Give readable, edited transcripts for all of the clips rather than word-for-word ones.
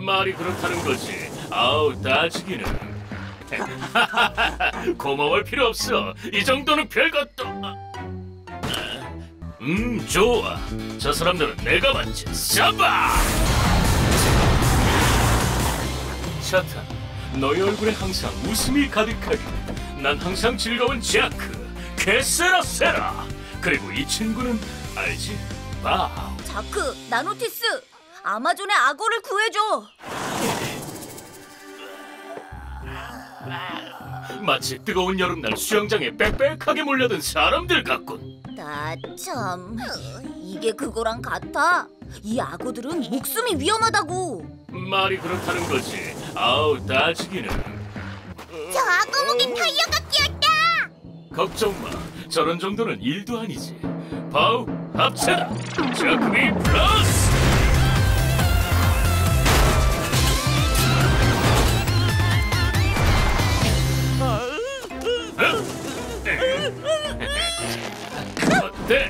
말이 그렇다는 거지. 아우, 따지기는. 고마울 필요 없어. 이 정도는 별것도. 좋아. 저 사람들은 내가 맞지. 샤바! 차탄, 너희 얼굴에 항상 웃음이 가득하게. 난 항상 즐거운 자크, 케세라세라. 그리고 이 친구는 알지? 바우. 자크, 나노티스, 아마존의 악어를 구해줘. 마치 뜨거운 여름날 수영장에 빽빽하게 몰려든 사람들 같군. 나 참, 이게 그거랑 같아. 이 악어들은 목숨이 위험하다고. 말이 그렇다는 거지. 아우, 따지기는. 저 악어 목에 타이어가 끼었다. 걱정 마. 저런 정도는 일도 아니지. 바우, 합체다. 자크비 플러스. 어때?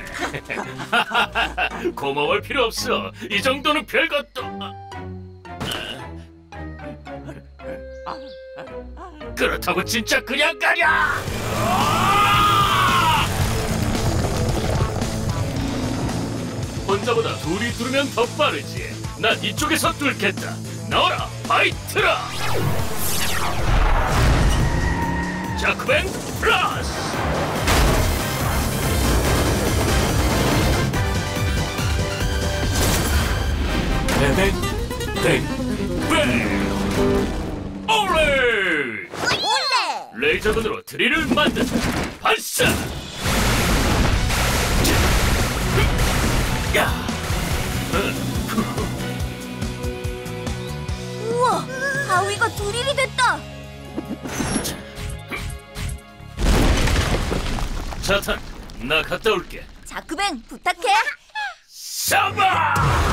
고마울 필요 없어. 이 정도는 별것도. 그렇다고 진짜 그냥 가냐? 혼자보다 둘이 뚫으면 더 빠르지. 난 이쪽에서 뚫겠다. 나와라, 파이트라! 자크뱅 플러스! 뱅! 뱅! 뱅! 올레! 레이저건으로 드릴을 만든다. 발사! 야! 우와, 바위가 드릴이 됐다. 자탄, 나 갔다 올게. 자크뱅, 부탁해. 사바!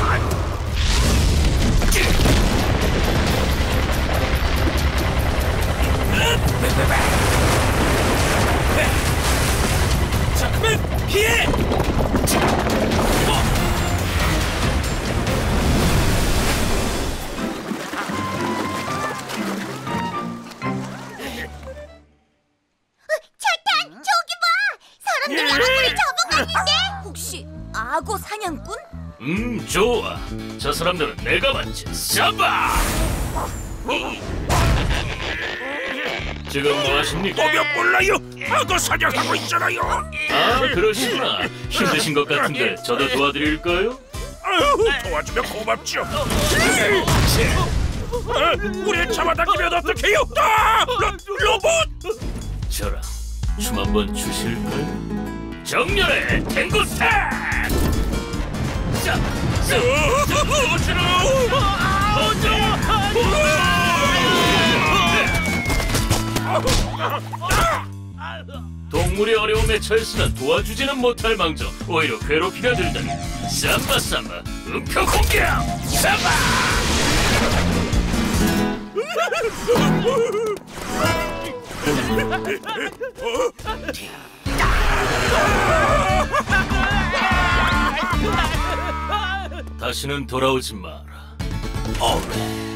자크맨, 피해! 차탄, 저기 봐! 사람들이 악어를 잡아갔는데? 혹시 악어 사냥꾼? 좋아. 저 사람들은 내가 맞지. 사바! 지금 뭐 하십니까? 몰라요. 악어 사냥하고 있잖아요. 아, 그러시구나. 힘드신 것 같은데 저도 도와드릴까요? 아유, 도와주면 고맙죠. 우리 잡아당기면 어떡해요? 로봇! 저랑 춤 한번 추실까요? 정렬의 탱고스탄! 자, 동물이 어려움에 처했으나 도와주지는 못할 망정 오히려 괴롭히려 들다니. 삼바 음표 공격! 삼바! 다시는 돌아오지 마라. 오래.